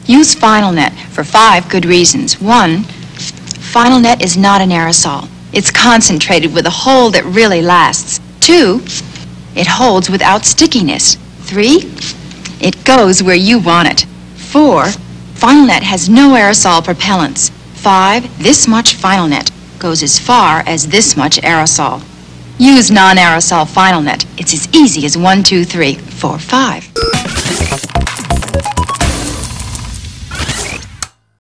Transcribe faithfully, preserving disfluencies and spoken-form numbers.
Use Final Net for five good reasons. One, Final Net is not an aerosol. It's concentrated with a hold that really lasts. Two, it holds without stickiness. Three, it goes where you want it. Four, Final Net has no aerosol propellants. Five, this much Final Net goes as far as this much aerosol. Use non-aerosol Final Net. It's as easy as one, two, three, four, five.